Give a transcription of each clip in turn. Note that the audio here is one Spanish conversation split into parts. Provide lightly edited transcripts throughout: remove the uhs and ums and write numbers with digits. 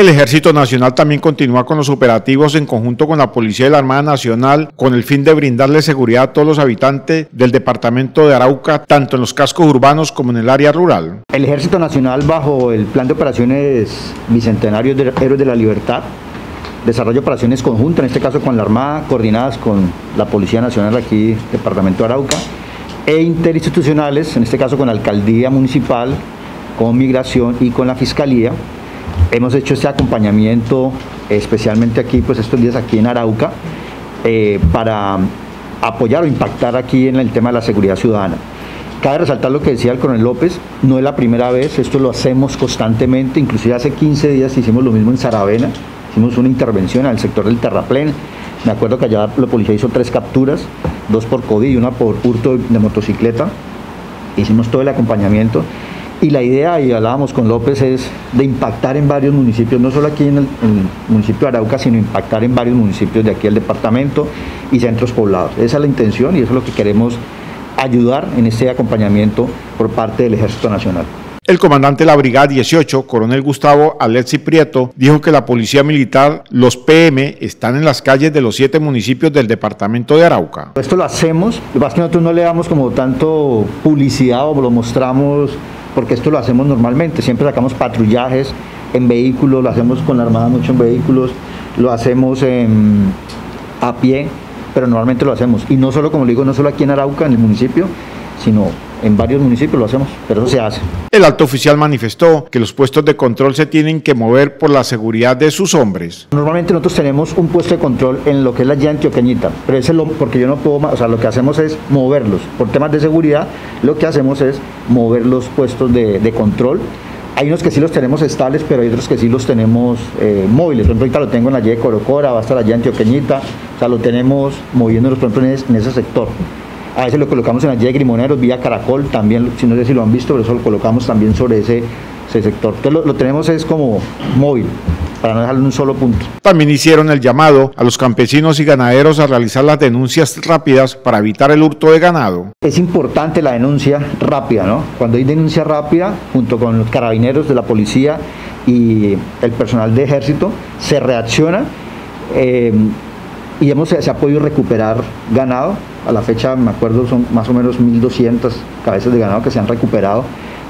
El Ejército Nacional también continúa con los operativos en conjunto con la Policía y la Armada Nacional con el fin de brindarle seguridad a todos los habitantes del departamento de Arauca, tanto en los cascos urbanos como en el área rural. El Ejército Nacional, bajo el Plan de Operaciones Bicentenario de Héroes de la Libertad, desarrolla operaciones conjuntas, en este caso con la Armada, coordinadas con la Policía Nacional aquí, departamento de Arauca, e interinstitucionales, en este caso con la Alcaldía Municipal, con Migración y con la Fiscalía. Hemos hecho este acompañamiento, especialmente aquí, pues estos días aquí en Arauca, para apoyar o impactar aquí en el tema de la seguridad ciudadana. Cabe resaltar lo que decía el coronel López, no es la primera vez, esto lo hacemos constantemente, inclusive hace 15 días hicimos lo mismo en Saravena, hicimos una intervención al sector del Terraplén. Me acuerdo que allá la policía hizo 3 capturas, 2 por COVID y 1 por hurto de motocicleta. Hicimos todo el acompañamiento. Y la idea, y hablábamos con López, es de impactar en varios municipios, no solo aquí en el municipio de Arauca, sino impactar en varios municipios de aquí del departamento y centros poblados. Esa es la intención y eso es lo que queremos ayudar en este acompañamiento por parte del Ejército Nacional. El comandante de la Brigada 18, coronel Gustavo Alexis Prieto, dijo que la Policía Militar, los PM, están en las calles de los 7 municipios del departamento de Arauca. Esto lo hacemos, lo que pasa es que nosotros no le damos como tanto publicidad o lo mostramos, porque esto lo hacemos normalmente, siempre sacamos patrullajes en vehículos, lo hacemos con la Armada mucho en vehículos, lo hacemos a pie, pero normalmente lo hacemos. Y no solo, como le digo, no solo aquí en Arauca, en el municipio, sino en varios municipios lo hacemos, pero eso se hace. El alto oficial manifestó que los puestos de control se tienen que mover por la seguridad de sus hombres. Normalmente nosotros tenemos un puesto de control en lo que es la llanta antioqueñita, pero ese porque yo no puedo, o sea, lo que hacemos es moverlos. Por temas de seguridad, lo que hacemos es mover los puestos de control. Hay unos que sí los tenemos estables, pero hay otros que sí los tenemos móviles. Por ejemplo, ahorita lo tengo en la Y de Corocora, va hasta la Y antioqueñita, o sea, lo tenemos moviéndonos, por ejemplo, en ese sector. A veces lo colocamos en la Y de Grimoneros, vía Caracol, también, no sé si lo han visto, pero eso lo colocamos también sobre ese sector. Entonces lo tenemos es como móvil, para no dejarlo en un solo punto. También hicieron el llamado a los campesinos y ganaderos a realizar las denuncias rápidas para evitar el hurto de ganado. Es importante la denuncia rápida, ¿no? Cuando hay denuncia rápida, junto con los carabineros de la policía y el personal de ejército, se reacciona y se ha podido recuperar ganado. A la fecha, me acuerdo, son más o menos 1.200 cabezas de ganado que se han recuperado.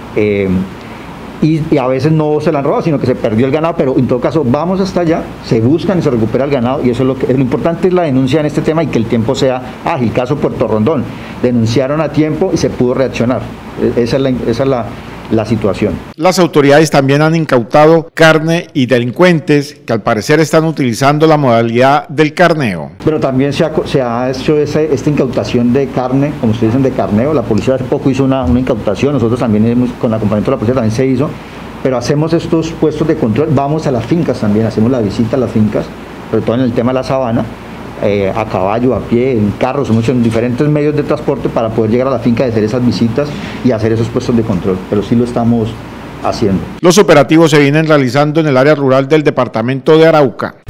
Y a veces no se la han robado, sino que se perdió el ganado, pero en todo caso vamos hasta allá, se buscan y se recupera el ganado, y eso es lo importante es la denuncia en este tema y que el tiempo sea ágil. Caso Puerto Rondón, denunciaron a tiempo y se pudo reaccionar. Esa es la situación. Las autoridades también han incautado carne y delincuentes que al parecer están utilizando la modalidad del carneo. Pero también se ha hecho esta incautación de carne, como ustedes dicen, de carneo. La policía hace poco hizo una incautación, nosotros también con acompañamiento de la policía también se hizo, pero hacemos estos puestos de control, vamos a las fincas también, hacemos la visita a las fincas, sobre todo en el tema de la sabana, a caballo, a pie, en carros, en diferentes medios de transporte para poder llegar a la finca y hacer esas visitas y hacer esos puestos de control, pero sí lo estamos haciendo. Los operativos se vienen realizando en el área rural del departamento de Arauca.